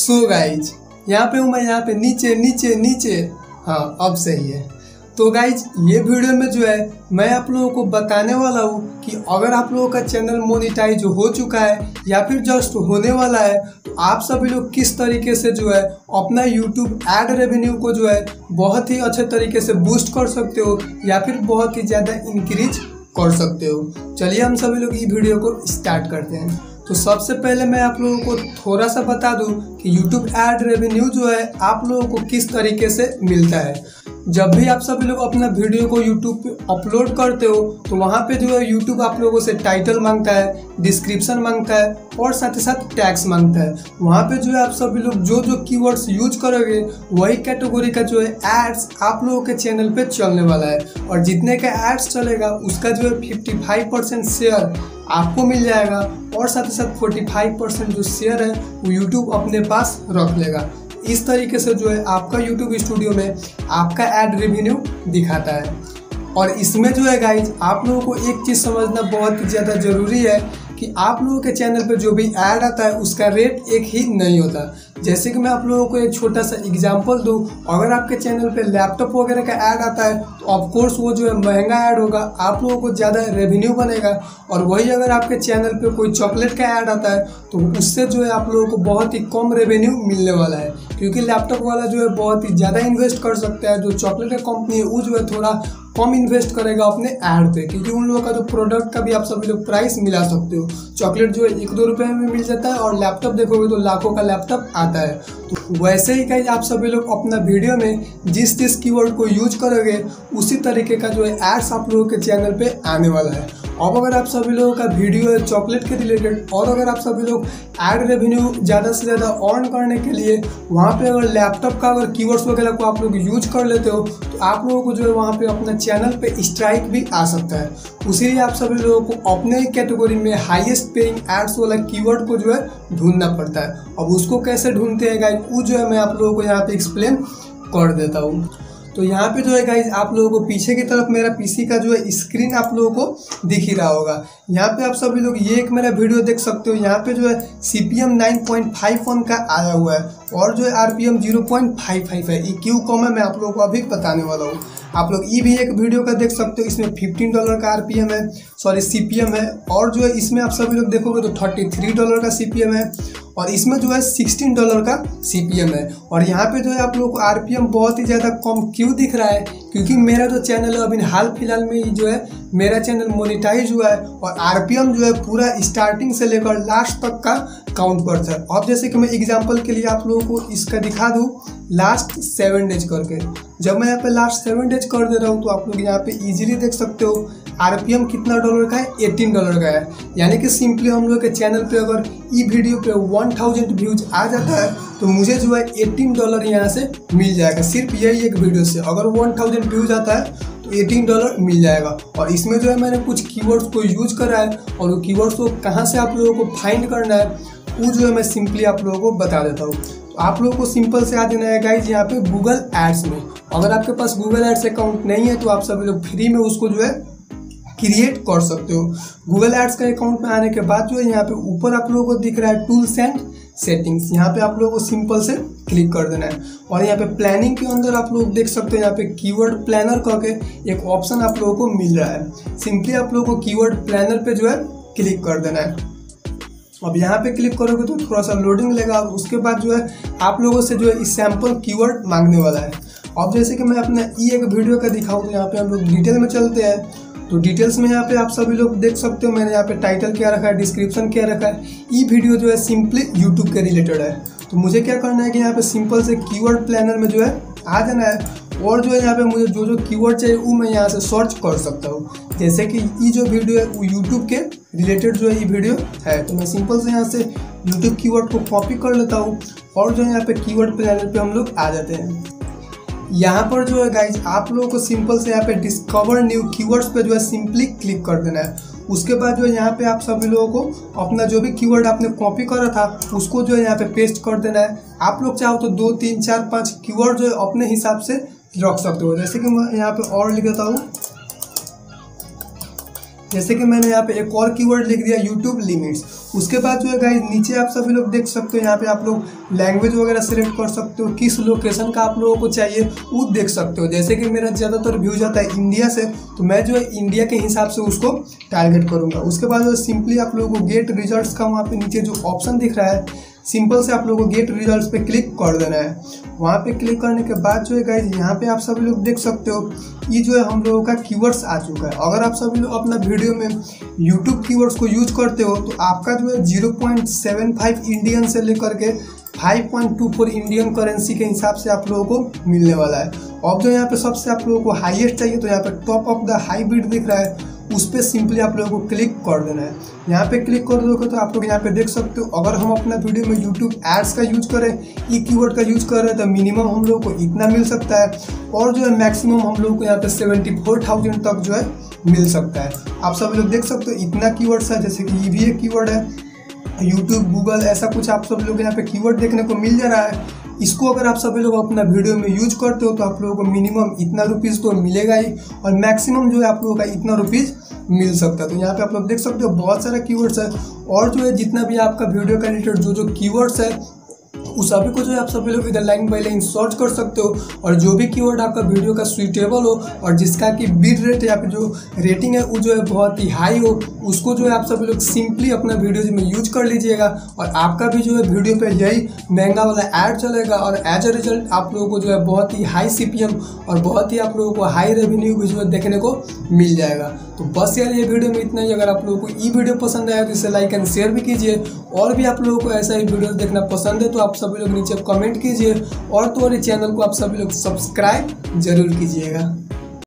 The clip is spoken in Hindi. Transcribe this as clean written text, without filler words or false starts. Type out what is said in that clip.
सो गाइज यहाँ पे हूँ मैं, यहाँ पे नीचे नीचे नीचे। हाँ अब सही है। तो गाइज ये वीडियो में जो है मैं आप लोगों को बताने वाला हूँ कि अगर आप लोगों का चैनल मोनेटाइज हो चुका है या फिर जस्ट होने वाला है तो आप सभी लोग किस तरीके से जो है अपना यूट्यूब एड रेवेन्यू को जो है बहुत ही अच्छे तरीके से बूस्ट कर सकते हो या फिर बहुत ही ज़्यादा इंक्रीज कर सकते हो। चलिए हम सभी लोग ये वीडियो को स्टार्ट करते हैं। तो सबसे पहले मैं आप लोगों को थोड़ा सा बता दूं कि YouTube एड रेवेन्यू जो है आप लोगों को किस तरीके से मिलता है। जब भी आप सभी लोग अपना वीडियो को YouTube पे अपलोड करते हो तो वहाँ पे जो है YouTube आप लोगों से टाइटल मांगता है, डिस्क्रिप्शन मांगता है और साथ ही साथ टैग्स मांगता है। वहाँ पे जो है आप सभी लोग जो जो कीवर्ड्स यूज करोगे वही कैटेगरी का जो है एड्स आप लोगों के चैनल पे चलने वाला है और जितने का एड्स चलेगा उसका जो है 55% शेयर आपको मिल जाएगा और साथ ही साथ 45% जो शेयर है वो YouTube अपने पास रख लेगा। इस तरीके से जो है आपका YouTube स्टूडियो में आपका एड रेवेन्यू दिखाता है। और इसमें जो है गाइज आप लोगों को एक चीज़ समझना बहुत ही ज़्यादा ज़रूरी है कि आप लोगों के चैनल पे जो भी ऐड आता है उसका रेट एक ही नहीं होता। जैसे कि मैं आप लोगों को एक छोटा सा एग्जांपल दूं, अगर आपके चैनल पे लैपटॉप वगैरह का ऐड आता है तो ऑफकोर्स वो जो है महंगा ऐड होगा, आप लोगों को ज़्यादा रेवेन्यू बनेगा। और वही अगर आपके चैनल पे कोई चॉकलेट का ऐड आता है तो उससे जो है आप लोगों को बहुत ही कम रेवेन्यू मिलने वाला है, क्योंकि लैपटॉप वाला जो है बहुत ही ज़्यादा इन्वेस्ट कर सकता है। जो चॉकलेट का कंपनी है वो जो है थोड़ा कम इन्वेस्ट करेगा अपने ऐड पे, क्योंकि उन लोगों का जो प्रोडक्ट का भी आप सभी लोग प्राइस मिला सकते हो। चॉकलेट जो है 1-2 रुपये में मिल जाता है और लैपटॉप देखोगे तो लाखों का लैपटॉप आता है। तो वैसे ही कहीं आप सभी लोग अपना वीडियो में जिस जिस कीवर्ड को यूज करोगे उसी तरीके का जो है एड्स आप लोगों के चैनल पे आने वाला है। अब अगर आप सभी लोगों का वीडियो है चॉकलेट के रिलेटेड और अगर आप सभी लोग एड रेवेन्यू ज़्यादा से ज़्यादा अर्न करने के लिए वहाँ पे अगर लैपटॉप का अगर कीवर्ड्स वगैरह को आप लोग यूज कर लेते हो तो आप लोगों को जो है वहाँ पे अपना चैनल पे स्ट्राइक भी आ सकता है। उसीलिए आप सभी लोगों को अपने ही कैटेगरी में हाईएस्ट पेइंग एड्स वाला कीवर्ड को जो है ढूंढना पड़ता है। अब उसको कैसे ढूंढते हैं गाइस वो जो है मैं आप लोगों को यहाँ पे एक्सप्लेन कर देता हूँ। तो यहाँ पे जो है गाइज आप लोगों को पीछे की तरफ मेरा पीसी का जो है स्क्रीन आप लोगों को दिख ही रहा होगा। यहाँ पे आप सभी लोग ये एक मेरा वीडियो देख सकते हो। यहाँ पे जो है CPM 9.51 का आया हुआ है और जो है RPM 0.55 है। ये क्यों कम है मैं आप लोगों को अभी बताने वाला हूँ। आप लोग ये भी एक वीडियो का देख सकते हो, इसमें $15 का RPM है, सॉरी CPM है। और जो है इसमें आप सभी लोग देखोगे तो $33 का CPM है और इसमें जो है $16 का CPM है। और यहाँ पे जो है आप लोगों को RPM बहुत ही ज़्यादा कम क्यों दिख रहा है, क्योंकि मेरा जो चैनल है अभी हाल फिलहाल में ही जो है मेरा चैनल मोनेटाइज हुआ है और RPM जो है पूरा स्टार्टिंग से लेकर लास्ट तक का काउंट करता है। अब जैसे कि मैं एग्जांपल के लिए आप लोगों को इसका दिखा दूं लास्ट 7 डेज करके, जब मैं यहाँ पे लास्ट 7 डेज कर दे रहा हूँ तो आप लोग यहाँ पे इजीली देख सकते हो RPM कितना डॉलर का है, $18 का है। यानी कि सिंपली हम लोग के चैनल पे अगर ई वीडियो पे 1000 व्यूज आ जाता है तो मुझे जो है $18 यहाँ से मिल जाएगा। सिर्फ यही एक वीडियो से अगर 1000 व्यूज आता है तो $18 मिल जाएगा। और इसमें जो है मैंने कुछ कीवर्ड्स को यूज करा है और वो कीवर्ड्स को कहाँ से आप लोगों को फाइंड करना है वो जो है मैं सिंपली आप लोगों को बता देता हूँ। तो आप लोगों को सिंपल से आ देना है गाइज यहाँ पे गूगल एड्स में। अगर आपके पास गूगल एड्स अकाउंट नहीं है तो आप सभी लोग फ्री में उसको जो है क्रिएट कर सकते हो। गूगल एड्स का अकाउंट में आने के बाद जो है यहाँ पे ऊपर आप लोगों को दिख रहा है टूल्स एंड सेटिंग्स, यहाँ पे आप लोगों को सिंपल से क्लिक कर देना है। और यहाँ पे प्लानिंग के अंदर आप लोग देख सकते हो यहाँ पे कीवर्ड प्लानर करके एक ऑप्शन आप लोगों को मिल रहा है। सिंपली आप लोगों को कीवर्ड प्लानर पे जो है क्लिक कर देना है। अब यहाँ पे क्लिक करोगे तो थोड़ा सा लोडिंग लेगा और उसके बाद जो है आप लोगों से जो है सैम्पल कीवर्ड मांगने वाला है। अब जैसे कि मैं अपना एक वीडियो का दिखाऊँ तो यहाँ पे हम लोग डिटेल में चलते हैं। तो डिटेल्स में यहाँ पे आप सभी लोग देख सकते हो मैंने यहाँ पे टाइटल क्या रखा है, डिस्क्रिप्शन क्या रखा है। ये वीडियो जो है सिंपली यूट्यूब के रिलेटेड है। तो मुझे क्या करना है कि यहाँ पे सिंपल से कीवर्ड प्लानर में जो है आ जाना है और जो है यहाँ पे मुझे जो जो कीवर्ड चाहिए वो मैं यहाँ से सर्च कर सकता हूँ। जैसे कि ये जो वीडियो है वो यूट्यूब के रिलेटेड जो है ये वीडियो है, तो मैं सिंपल से यहाँ से यूट्यूब कीवर्ड को कॉपी कर लेता हूँ और जो है यहाँ पे कीवर्ड प्लानर पे हम लोग आ जाते हैं। यहाँ पर जो है गाइज आप लोगों को सिंपल से यहाँ पे डिस्कवर न्यू कीवर्ड्स पे जो है सिंपली क्लिक कर देना है। उसके बाद जो है यहाँ पे आप सभी लोगों को अपना जो भी कीवर्ड आपने कॉपी करा था उसको जो है यहाँ पे पेस्ट कर देना है। आप लोग चाहो तो 2, 3, 4, 5 कीवर्ड जो है अपने हिसाब से रख सकते हो। जैसे कि मैं यहाँ पे और लिख देता हूँ, जैसे कि मैंने यहाँ पे एक और कीवर्ड लिख दिया यूट्यूब लिमिट्स। उसके बाद जो है गाइस नीचे आप सभी लोग देख सकते हो, यहाँ पे आप लोग लैंग्वेज वगैरह सिलेक्ट कर सकते हो, किस लोकेशन का आप लोगों को चाहिए वो देख सकते हो। जैसे कि मेरा ज़्यादातर व्यूज आता है इंडिया से, तो मैं जो है इंडिया के हिसाब से उसको टारगेट करूँगा। उसके बाद जो सिंपली आप लोगों को गेट रिजल्ट्स का वहाँ पे नीचे जो ऑप्शन दिख रहा है, सिंपल से आप लोगों को गेट रिजल्ट्स पे क्लिक कर देना है। वहाँ पे क्लिक करने के बाद जो है गाइस यहाँ पे आप सभी लोग देख सकते हो, ये जो है हम लोगों का कीवर्ड्स आ चुका है। अगर आप सभी लोग अपना वीडियो में यूट्यूब कीवर्ड्स को यूज करते हो तो आपका जो है 0.75 इंडियन से लेकर के 5.24 इंडियन करेंसी के हिसाब से आप लोगों को मिलने वाला है। अब जो यहाँ पे सबसे आप लोगों को हाईएस्ट चाहिए, तो यहाँ पे top of the high bid दिख रहा है, उस पर सिंपली आप लोगों को क्लिक कर देना है। यहाँ पे क्लिक कर दोगे तो आप लोग यहाँ पे देख सकते हो, अगर हम अपना वीडियो में यूट्यूब एड्स का यूज करें, ई कीवर्ड का यूज कर रहे हैं, तो मिनिमम हम लोग को इतना मिल सकता है, और जो है मैक्सिमम हम लोग को यहाँ पे 74,000 तक जो है मिल सकता है। आप सभी लोग देख सकते हो इतना कीवर्ड्स है, जैसे कि ये भी एक कीवर्ड है, यूट्यूब, गूगल, ऐसा कुछ आप सब लोग यहाँ पे कीवर्ड देखने को मिल जा रहा है। इसको अगर आप सभी लोग अपना वीडियो में यूज करते हो तो आप लोगों को मिनिमम इतना रुपीज़ तो मिलेगा ही, और मैक्सिमम जो है आप लोगों का इतना रुपीज़ मिल सकता है। तो यहाँ पे आप लोग देख सकते हो बहुत सारा कीवर्ड्स है, और जो है जितना भी आपका वीडियो का रिलेटेड जो कीवर्ड्स है उस सभी को जो है आप सभी लोग इधर लाइन बाई लाइन सर्च कर सकते हो, और जो भी कीवर्ड आपका वीडियो का सुइटेबल हो और जिसका कि बिड रेट या फिर जो रेटिंग है वो जो है बहुत ही हाई हो, उसको जो है आप सभी लोग सिंपली अपना वीडियो में यूज कर लीजिएगा, और आपका भी जो है वीडियो पे यही महंगा वाला ऐड चलेगा, और एज अ रिजल्ट आप लोगों को जो है बहुत ही हाई CPM और बहुत ही आप लोगों को हाई रेवेन्यू भी जो है देखने को मिल जाएगा। तो बस यार ये वीडियो में इतना ही। अगर आप लोगों को ये वीडियो पसंद आया तो इसे लाइक एंड शेयर भी कीजिए, और भी आप लोगों को ऐसा ही वीडियो देखना पसंद है तो आप सभी लोग नीचे कमेंट कीजिए, और तो और चैनल को आप सभी लोग सब्सक्राइब जरूर कीजिएगा।